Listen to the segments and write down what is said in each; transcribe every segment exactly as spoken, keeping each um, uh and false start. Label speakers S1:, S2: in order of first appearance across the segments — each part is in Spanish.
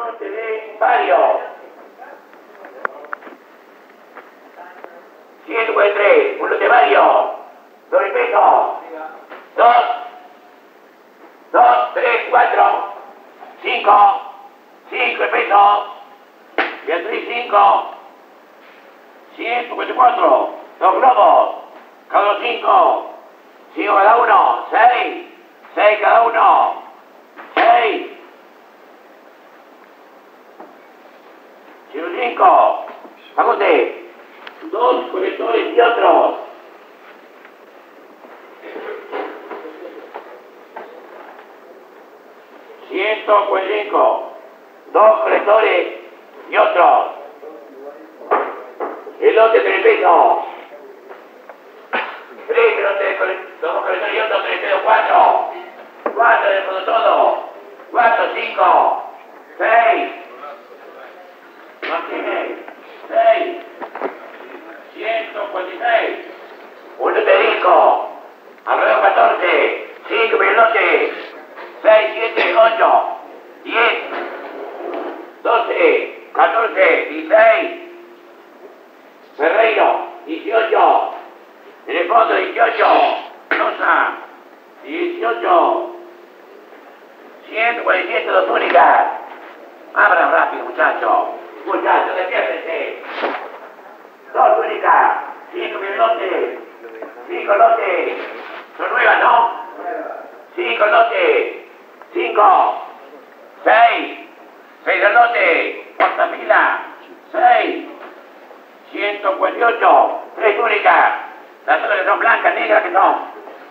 S1: lote de varios. ciento cuarenta y tres, un lote de varios. Dos pesos. Dos. Dos, tres, cuatro. Cinco. Cinco pesos. Beatriz, cinco. ciento cuarenta y cuatro. Dos globos. Cada uno cinco. Cinco cada uno. Seis. Seis cada uno. Seis. ciento cinco. Fagunde. Dos colectores y otros. ciento cuarenta y cinco. Dos colectores y otros. El lote tres pesos. Tres lotes, dos colectores y otros, tres pesos, cuatro. Cuatro de fondo todo. Cuatro, cinco. Seis. Martínez. Seis. ciento cuarenta y seis. Un lote disco. Alrededor catorce. Cinco mil lotes. Seis, siete, ocho. Diez. Doce. Catorce. Dieciséis. Ferreiro. Dieciocho. En el fondo, dieciocho. Rosa. Dieciocho. ciento cuarenta y siete, dos únicas. Abran rápido, muchachos. Muchachos, despiértense. Dos únicas. Cinco mil lotes. Cinco lotes. Son nuevas, ¿no? Cinco lotes. Cinco. Seis. Seis del lote. Cuarta fila. Seis. ciento cuarenta y ocho. Tres únicas. Las otras que son blancas, negras que son.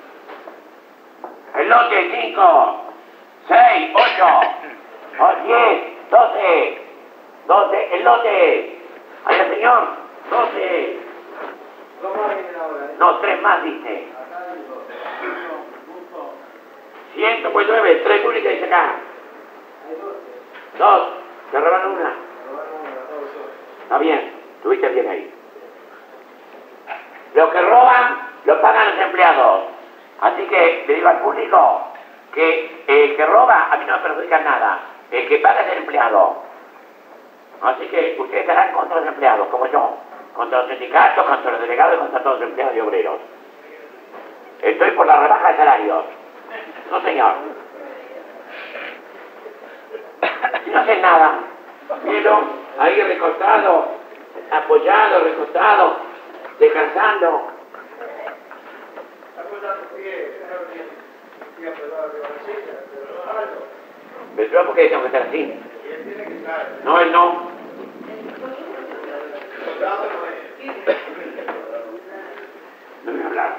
S1: El lote, cinco. Seis. Ocho. Diez. Doce. Doce. El lote. Allá, señor. Doce. No, tres más, dice. ciento cuarenta y nueve. Tres únicas, dice acá. Dos. Se robaron una. Está bien. Estuviste bien ahí. Lo que roban, lo pagan los empleados. Así que le digo al público que el que roba a mí no me perjudica nada. El que paga es el empleado. Así que ustedes estarán contra los empleados, como yo. Contra los sindicatos, contra los delegados y contra todos los empleados y obreros. Estoy por la rebaja de salarios. No, señor. Y no hacen nada. Pero ahí recostado, apoyado, recostado, descansando. ¿Pero por qué tengo que estar así? No, él no. No me voy a hablar.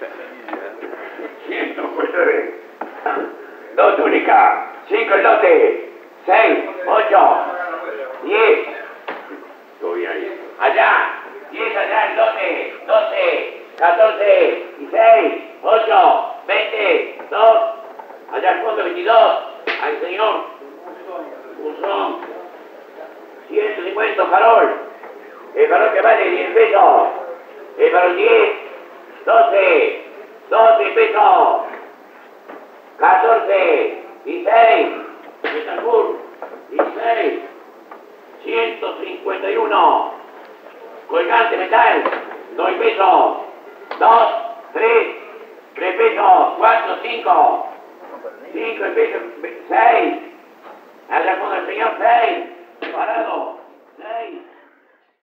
S1: ciento nueve. Dos únicas. Cinco el lote. Seis. Ocho. Diez. Estoy ahí. Allá. Diez allá el lote. Doce. Catorce. Dieciséis. Ocho. Veinte. Dos. Allá al fondo veintidós. Al señor. Buzón. ciento cincuenta. Farol. El farol que vale diez pesos. El farol diez. doce. doce pesos. catorce. dieciséis. Metalbur. dieciséis. ciento cincuenta y uno. Colgante metal. dos pesos. dos. tres. tres pesos. cuatro. cinco. cinco pesos. seis. Allá con el señor seis. Parado.